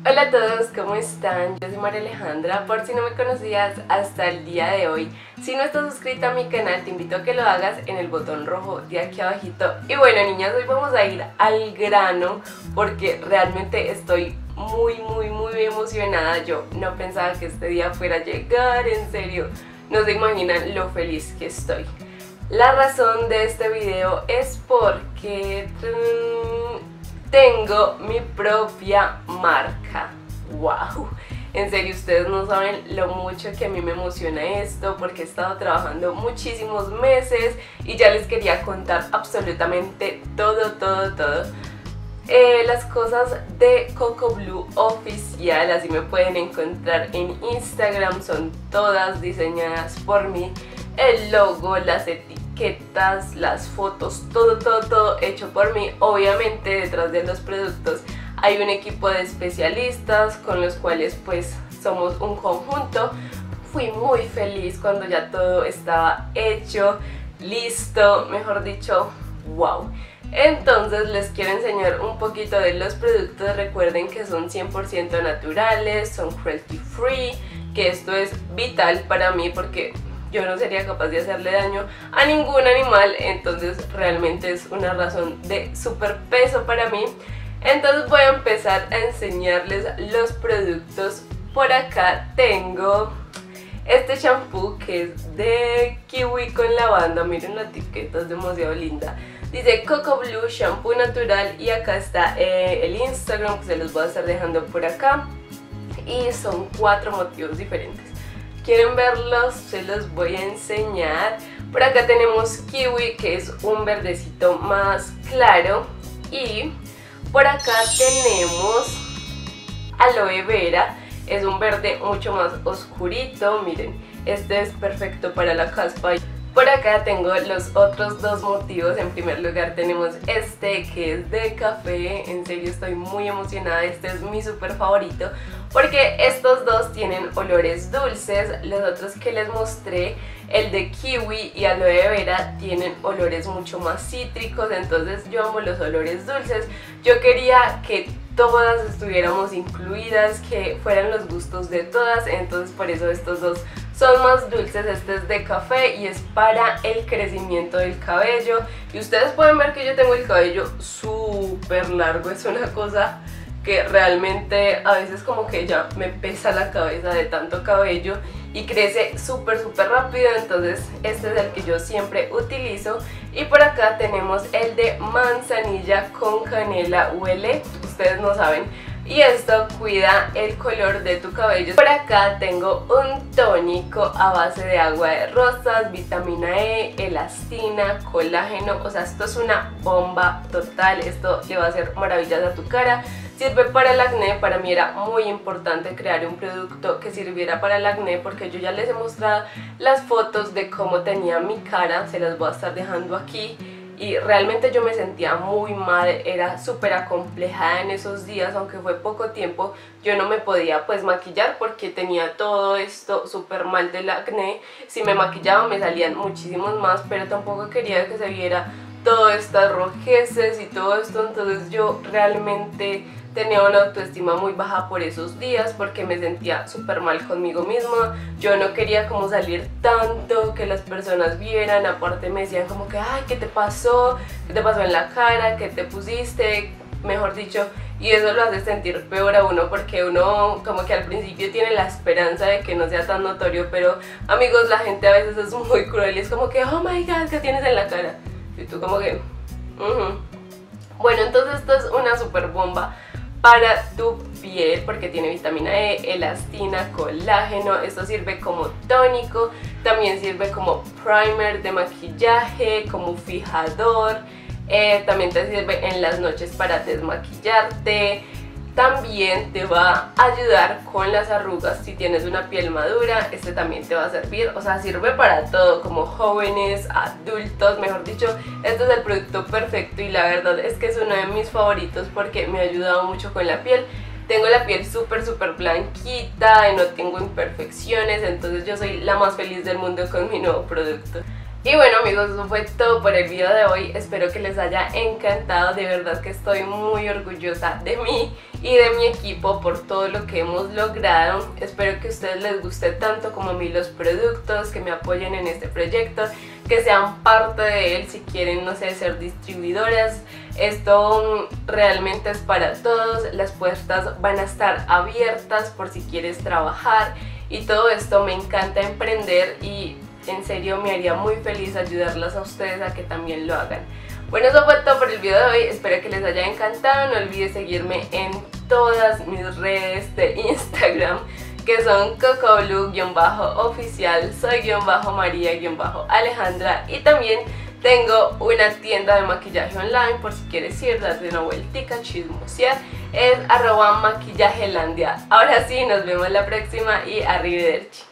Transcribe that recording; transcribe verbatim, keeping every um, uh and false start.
Hola a todos, ¿cómo están? Yo soy María Alejandra, por si no me conocías hasta el día de hoy. Si no estás suscrita a mi canal, te invito a que lo hagas en el botón rojo de aquí abajito. Y bueno, niñas, hoy vamos a ir al grano porque realmente estoy muy, muy, muy emocionada. Yo no pensaba que este día fuera a llegar, en serio. No se imaginan lo feliz que estoy. La razón de este video es porque tengo mi propia marca. ¡Wow! En serio, ustedes no saben lo mucho que a mí me emociona esto, porque he estado trabajando muchísimos meses y ya les quería contar absolutamente todo, todo, todo. Eh, las cosas de Coco Blue oficial, así me pueden encontrar en Instagram, son todas diseñadas por mí. El logo, las etiquetas, las fotos, todo, todo, todo hecho por mí. Obviamente detrás de los productos hay un equipo de especialistas con los cuales pues somos un conjunto. Fui muy feliz cuando ya todo estaba hecho, listo, mejor dicho, wow. Entonces les quiero enseñar un poquito de los productos. Recuerden que son cien por ciento naturales, son cruelty free, que esto es vital para mí porque yo no sería capaz de hacerle daño a ningún animal, entonces realmente es una razón de súper peso para mí. Entonces voy a empezar a enseñarles los productos. Por acá tengo este shampoo que es de kiwi con lavanda. Miren la etiqueta, es demasiado linda. Dice Coco Blue Shampoo Natural y acá está eh, el Instagram que se los voy a estar dejando por acá. Y son cuatro motivos diferentes. ¿Quieren verlos? Se los voy a enseñar. Por acá tenemos kiwi, que es un verdecito más claro. Y por acá tenemos aloe vera, es un verde mucho más oscurito. Miren, este es perfecto para la caspa. Por acá tengo los otros dos motivos. En primer lugar tenemos este que es de café. En serio estoy muy emocionada, este es mi súper favorito porque estos dos tienen olores dulces. Los otros que les mostré, el de kiwi y aloe vera, tienen olores mucho más cítricos. Entonces yo amo los olores dulces. Yo quería que todas estuviéramos incluidas, que fueran los gustos de todas, entonces por eso estos dos son más dulces. Este es de café y es para el crecimiento del cabello. Y ustedes pueden ver que yo tengo el cabello súper largo, es una cosa que realmente a veces como que ya me pesa la cabeza de tanto cabello y crece súper súper rápido, entonces este es el que yo siempre utilizo. Y por acá tenemos el de manzanilla con canela, huele, ustedes no saben, y esto cuida el color de tu cabello. Por acá tengo un tónico a base de agua de rosas, vitamina E, elastina, colágeno, o sea esto es una bomba total, esto le va a hacer maravillas a tu cara. Sirve para el acné. Para mí era muy importante crear un producto que sirviera para el acné porque yo ya les he mostrado las fotos de cómo tenía mi cara, se las voy a estar dejando aquí. Y realmente yo me sentía muy mal, era súper acomplejada en esos días, aunque fue poco tiempo. Yo no me podía pues maquillar porque tenía todo esto súper mal del acné. Si me maquillaba me salían muchísimos más, pero tampoco quería que se viera todas estas rojeces y todo esto. Entonces yo realmente tenía una autoestima muy baja por esos días porque me sentía súper mal conmigo misma. Yo no quería como salir tanto, que las personas vieran. Aparte me decían como que ay, ¿qué te pasó? ¿Qué te pasó en la cara? ¿Qué te pusiste? Mejor dicho, y eso lo hace sentir peor a uno porque uno como que al principio tiene la esperanza de que no sea tan notorio, pero amigos, la gente a veces es muy cruel y es como que oh my god, ¿qué tienes en la cara? Y tú como que uh -huh. Bueno, entonces esto es una super bomba para tu piel porque tiene vitamina E, elastina, colágeno. Esto sirve como tónico, también sirve como primer de maquillaje, como fijador. Eh, también te sirve en las noches para desmaquillarte. También te va a ayudar con las arrugas si tienes una piel madura. Este también te va a servir, o sea, sirve para todo, como jóvenes, adultos, mejor dicho. Este es el producto perfecto y la verdad es que es uno de mis favoritos porque me ha ayudado mucho con la piel. Tengo la piel súper súper blanquita y no tengo imperfecciones, entonces yo soy la más feliz del mundo con mi nuevo producto. Y bueno amigos, eso fue todo por el video de hoy, espero que les haya encantado, de verdad que estoy muy orgullosa de mí y de mi equipo por todo lo que hemos logrado. Espero que a ustedes les guste tanto como a mí los productos, que me apoyen en este proyecto, que sean parte de él si quieren, no sé, ser distribuidoras. Esto realmente es para todos, las puertas van a estar abiertas por si quieres trabajar y todo esto. Me encanta emprender y en serio me haría muy feliz ayudarlas a ustedes a que también lo hagan. Bueno, eso fue todo por el video de hoy, espero que les haya encantado. No olvides seguirme en todas mis redes de Instagram, que son cocoblue-oficial, soy-maría-alejandra, y también tengo una tienda de maquillaje online por si quieres ir, darte una vueltica, chismosear, es arroba maquillajelandia. Ahora sí, nos vemos la próxima y arrivederci.